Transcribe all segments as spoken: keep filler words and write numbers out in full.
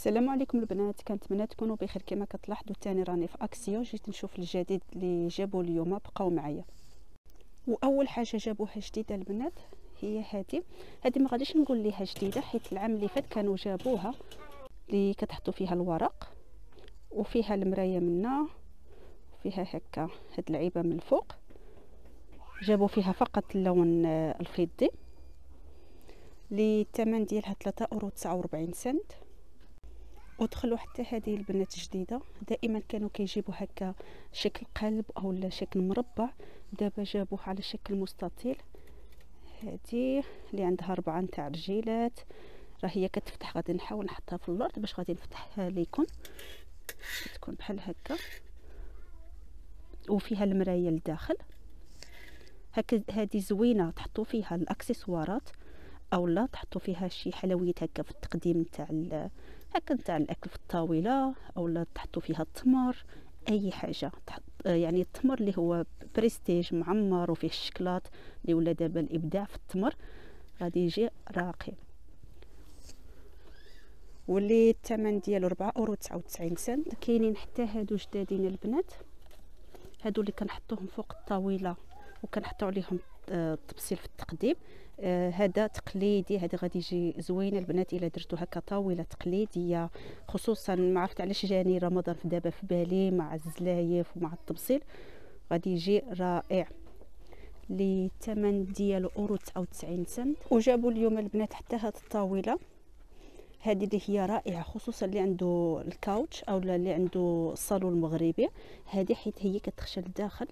السلام عليكم البنات، كنتمنى تكونوا بخير. كما كتلاحظوا تاني راني في اكسيو، جيت نشوف الجديد اللي جابوا اليوم. بقاو معايا. واول حاجه جابوها جديده البنات هي هذه هذه ما غاديش نقول ليها جديده، حيت العام اللي فات كانوا جابوها، اللي كتحطوا فيها الورق وفيها المرايه منا، فيها هكا هاد العيبه من الفوق. جابوا فيها فقط اللون الفضي، اللي الثمن ديالها ثلاثة اورو تسعة وربعين سنت. ودخلوا حتى هذه البنات جديده، دائما كانوا كيجيبوا هكا شكل قلب او شكل مربع، دابا جابوه على شكل مستطيل. هذه اللي عندها اربعه نتاع رجيلات، راه هي كتفتح. غادي نحاول نحطها في الارض باش غادي نفتحها لكم، تكون بحال هكا وفيها المرايه لداخل هكا. هذه زوينه تحطوا فيها الاكسسوارات او لا تحطوا فيها شي حلويات هكا في التقديم نتاع هكا نتاع الاكل في الطاوله، او لا تحطوا فيها التمر، اي حاجه تحط. يعني التمر اللي هو بريستيج معمر وفيه الشكلاط اللي ولا دابا الابداع في التمر، غادي يجي راقي. واللي الثمن ديالو أربعة اورو تسعة وتسعين سنت. كاينين حتى هادو جدادين البنات، هادو اللي كنحطوهم فوق الطاوله وكنحطوا عليهم التبصيل في التقديم. آه هذا تقليدي، هذا غادي يجي زوين البنات الا درتو هكا طاوله تقليديه. خصوصا ما عرفت علاش جاني رمضان في دابا في بالي مع الزلايف ومع التبصيل، غادي يجي رائع. اللي الثمن ديالو اورو تسعة وتسعين سنت. وجابوا اليوم البنات حتى هاد الطاوله هذه اللي هي رائعه، خصوصا اللي عنده الكاوتش او اللي عنده الصالون المغربي. هذه حيت هي كتخشى لداخل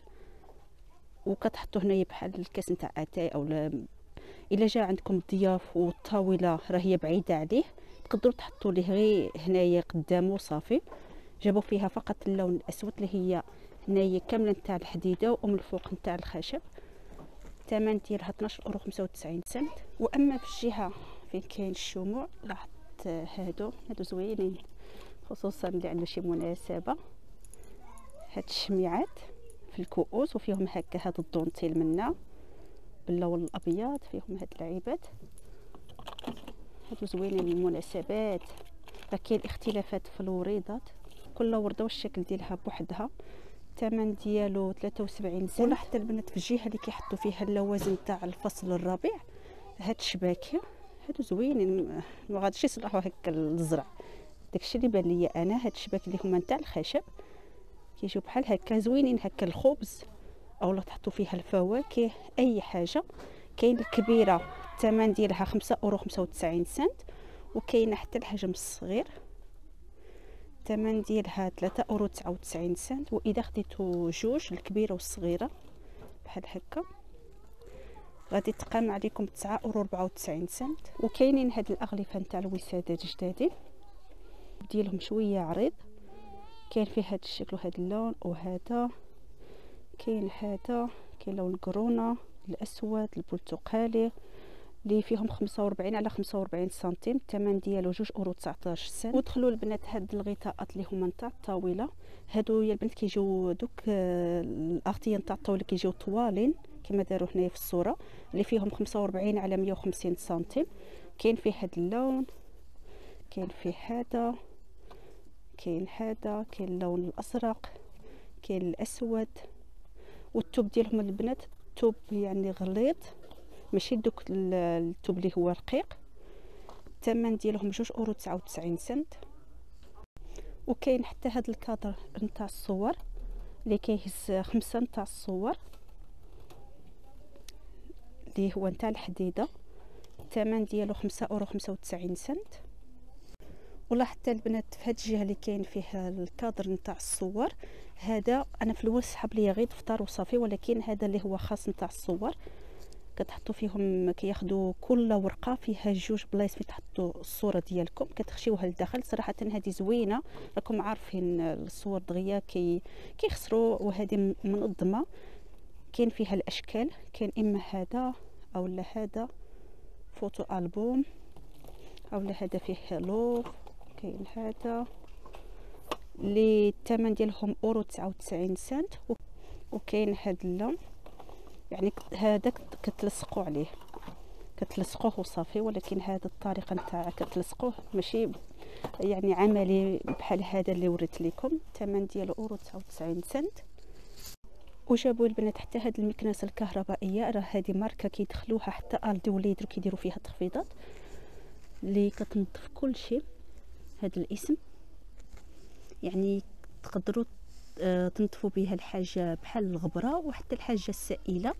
وكتحطوا هنايا بحال الكاس نتاع اتاي، او الا جا عندكم ضياف والطاوله راه هي بعيده عليه تقدروا تحطوا ليه غير هنايا قدامه صافي. جابوا فيها فقط اللون الاسود اللي هي هنايا كامله نتاع الحديده ومن الفوق نتاع الخشب. الثمن ديالها اثناش اورو خمسة وتسعين سنت. واما في الجهه فين كاين الشموع، لاحظت هادو هادو زوينين، خصوصا اللي عنده شي مناسبه. هاد الشميعات في الكؤوس وفيهم هكا هاد الدونتيل منا باللون الابيض، فيهم هاد العيبات هادو زوينين للمناسبات. راه كاين اختلافات في الوريضات، كل ورده والشكل ديالها بوحدها. الثمن ديالو ثلاثة وسبعين سنت. ولا حتى البنات في الجهه اللي كيحطوا فيها اللوازم تاع الفصل الربيع، هاد الشباكيه هادو زوينين، ما غاديش يصلحوا هكا للزرع. داكشي اللي بان ليا انا، هاد الشباك اللي هما نتاع الخشب كيجيو بحال هكا زوينين، هكا الخبز اولا تحطوا فيها الفواكه اي حاجه. كاين الكبيره الثمن ديالها خمسة اورو خمسة وتسعين سنت، وكاينه حتى الحجم الصغير الثمن ديالها ثلاثة اورو تسعة وتسعين سنت. واذا خديتو جوج الكبيره والصغيره بحال هكا غادي تقام عليكم تسعة اورو أربعة وتسعين سنت. وكاينين هاد الاغلفه نتاع الوسادات جدادين ديالهم شويه عريض، كاين فيه هاد الشكل وهاد اللون، وهذا كاين هذا كاين لون القرونه الاسود البرتقالي اللي فيهم خمسة وأربعين على خمسة وأربعين سنتيم. الثمن ديالو جوج اورو تسعطاش سنت. ودخلوا البنات هاد الغطاءات اللي هما نتاع الطاوله، هادو يا البنات كيجيو دوك الاغطيه نتاع الطاوله كيجيو طوالين كما داروا هنايا في الصوره، اللي فيهم خمسة وأربعين على مية وخمسين سنتيم. كاين فيه هاد اللون، كاين فيه هذا، كاين هذا، كاين اللون الازرق، كاين الاسود. والثوب ديالهم البنات ثوب يعني غليظ، ماشي دوك الثوب اللي هو رقيق. الثمن ديالهم جوج اورو تسعة وتسعين سنت. وكاين حتى هاد الكادر نتاع الصور اللي كيهز خمسه نتاع الصور، اللي هو نتاع الحديده. الثمن ديالو خمسة اورو خمسة وتسعين سنت. ولا حتى البنات في هاد الجهه اللي كاين فيها الكادر نتاع الصور، هذا انا في الاول سحب لي غير دفتر وصافي، ولكن هذا اللي هو خاص نتاع الصور كتحطوا فيهم، كياخذوا كل ورقه فيها جوج بلايص فين تحطوا الصوره ديالكم، كتخشيوها لداخل. صراحه هذه زوينه، راكم عارفين الصور دغيا كي كيخسروا، وهذه منظمه. كاين فيها الاشكال، كاين اما هذا او لا هذا فوتو البوم، او لا هذا فيه لوف، كاين هذا اللي الثمن ديالهم اورو تسعة وتسعين سنت. وكاين هذا اللون، يعني هذا كتلصقوا عليه كتلصقوه وصافي، ولكن هذا الطريقه نتاع كتلصقوه ماشي يعني عملي بحال هذا اللي وريت لكم. الثمن ديالو اورو تسعة وتسعين سنت. وجابوا البنات حتى هاد المكنسه الكهربائيه، راه هذه ماركه كيدخلوها حتى الدي وليدر كيديروا فيها تخفيضات اللي كتنظف كل شيء. هذا الاسم يعني تقدروا تنظفوا بها الحاجه بحال الغبره وحتى الحاجه السائله.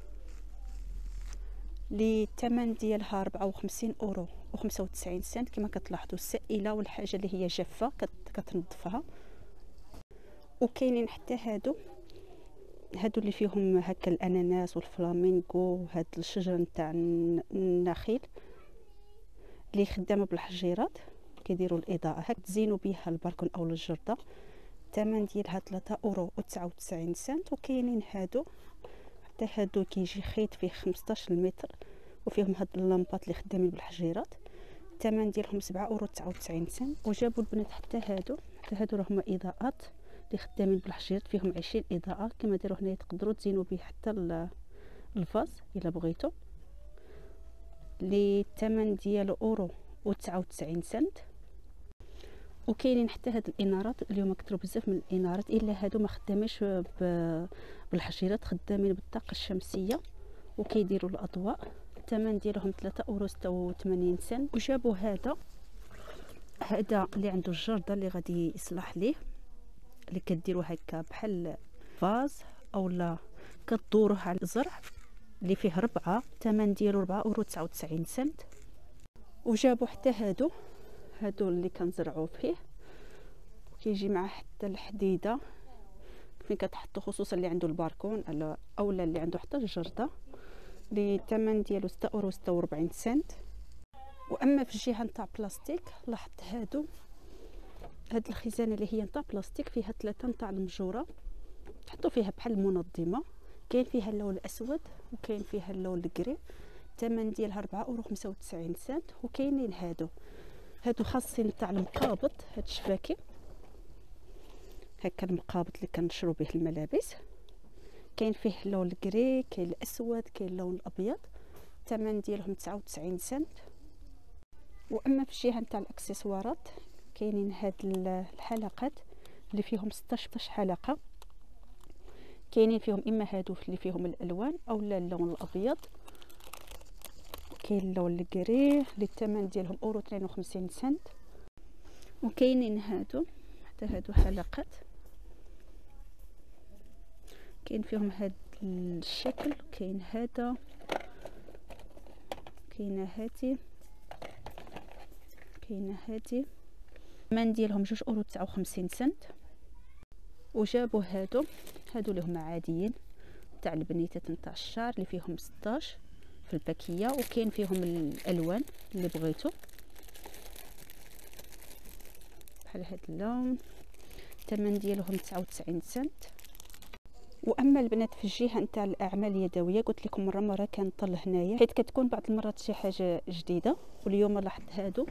للثمن ديالها أربعة وخمسين اورو وخمسة وتسعين سنت. كما كتلاحظوا السائله والحاجه اللي هي جافه كتنظفها. وكاينين حتى هادو هادو اللي فيهم هكا الاناناس والفلامينغو وهاد الشجر نتاع النخيل اللي خدامه بالحجيرات كيديروا الاضاءه هكا تزينوا بها البالكون او الجرده. الثمن ديالها ثلاثة اورو وتسعة وتسعين سنت. وكاينين هادو حتى هادو كيجي خيط فيه خمسطاش متر وفيهم هاد اللمبات اللي خدامين بالحجيرات. الثمن ديالهم سبعة اورو وتسعة وتسعين سنت. وجابوا البنات حتى هادو حتى هادو راهما اضاءات اللي خدامين بالحجيرات فيهم عشرين اضاءه كما داروا هنا. تقدروا تزينوا به حتى الفاز الا بغيتو. للثمن ديالو اورو وتسعة وتسعين سنت. وكاينين حتى هاد الانارات اليوم كثروا بزاف من الانارات الا هادو ما خدامينش بالحجيرات خدامين بالطاقه الشمسيه وكيديروا الاضواء. الثمن ديالهم ثلاثة اورو ستة وثمانين سنت. وجابوا هذا هذا اللي عنده الجرده اللي غادي يصلح ليه اللي كديروا هكا بحال فاز اولا كدوروه على الزرع اللي فيه ربعه. الثمن ديالو أربعة اورو تسعة وتسعين سنت. وجابوا حتى هادو هادو اللي كنزرعوا فيه كيجي معاه حتى الحديده فين كتحطوا خصوصا اللي عنده الباركون اولا اللي عنده حتى الجرده. للثمن ديالو ستة اورو ستة وأربعين سنت. واما في الجهه نتاع بلاستيك لاحظت هادو هاد الخزانه اللي هي نتاع بلاستيك فيها ثلاثه نتاع المجوره تحطوا فيها بحال المنظمه. كاين فيها اللون الاسود وكاين فيها اللون الكري. الثمن ديالها أربعة اورو خمسة وتسعين سنت. وكاينين هادو هادو خاصين تاع المقابض هاد الشباكي هكا المقابض اللي كنشرو به الملابس. كاين فيه اللون الكري كاين الاسود كاين اللون الابيض. الثمن ديالهم تسعة وتسعين سنت. واما في الجهه نتاع الاكسسوارات كاينين هاد الحلقات اللي فيهم ستطاش حلقه. كاينين فيهم اما هادو اللي فيهم الالوان اولا اللون الابيض. كاين اللون الكري للثمن ديالهم اورو اثنين وخمسين سنت. وكاينين هادو حتى هادو حلقات كاين فيهم هاد الشكل. كاين هذا كاينه هادي كاينه هادي. الثمن ديالهم جوج اورو تسعة وخمسين سنت. وجابوا هادو هادو اللي هما عاديين تاع البنيتات نتاع الشعر اللي فيهم ستطاش في الباكيه وكاين فيهم الالوان اللي بغيتو بحال هاد اللون. الثمن ديالهم تسعة وتسعين سنت. واما البنات في الجهه نتاع الاعمال اليدويه قلت لكم مره مره كنطل هنايا حيت كتكون بعض المرات شي حاجه جديده. واليوم لاحظت هادو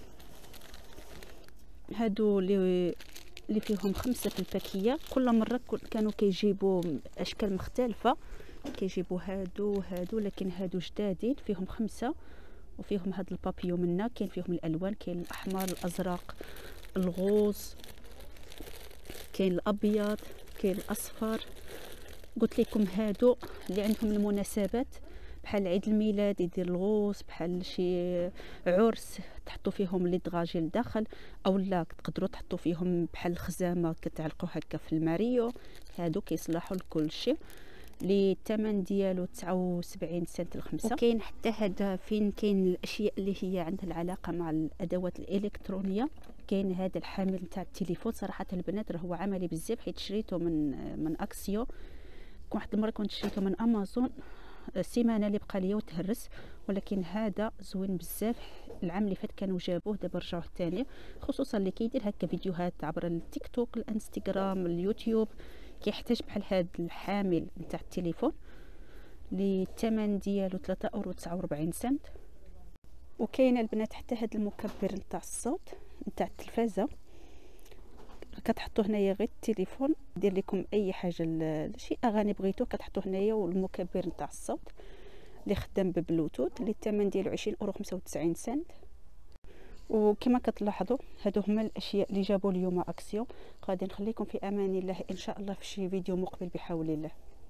هادو اللي اللي فيهم خمسه في الباكيه. كل مره كانوا كيجيبوا اشكال مختلفه كيجيبوا هادو هادو لكن هادو جدادين فيهم خمسه وفيهم هاد البابيو منا. كاين فيهم الالوان كاين الاحمر الازرق الغوز كاين الابيض كاين الاصفر. قلت لكم هادو اللي عندهم المناسبات بحال عيد الميلاد يدير الغوص بحال شي عرس تحطوا فيهم لي دغاجي لداخل اولا تقدروا تحطوا فيهم بحال الخزامه كتعلقوا هكا في الماريو. هادو كيصلحوا لكل شيء. للثمن ديالو تسعة وسبعين سنت الخمسه. وكاين حتى هذا فين كاين الاشياء اللي هي عندها العلاقه مع الادوات الالكترونيه. كاين هذا الحامل نتاع التليفون صراحه البنات راه هو عملي بزاف حيت شريته من من اكسيو. واحد المره كنت شريته من امازون السيمانه اللي بقى ليا وتهرس ولكن هذا زوين بزاف. العام اللي فات كانوا جابوه دابا رجعوه ثاني خصوصا اللي كيدير هكا فيديوهات عبر التيك توك الانستغرام اليوتيوب كيحتاج بحال هذا الحامل نتاع التليفون. للثمن ديالو ثلاثة اورو تسعة وأربعين سنت. وكاين البنات حتى هذا المكبر نتاع الصوت نتاع التلفازه كتحطوا هنايا غير التليفون دير لكم اي حاجه شي اغاني بغيتو كتحطوا هنايا والمكبر نتاع الصوت اللي خدام ببلوتوث. للثمن ديالو عشرين اورو خمسة وتسعين سنت. وكما كتلاحظوا هادو هما الاشياء اللي جابوا اليوم اكسيون. غادي نخليكم في امان الله ان شاء الله في شي فيديو مقبل بحول الله.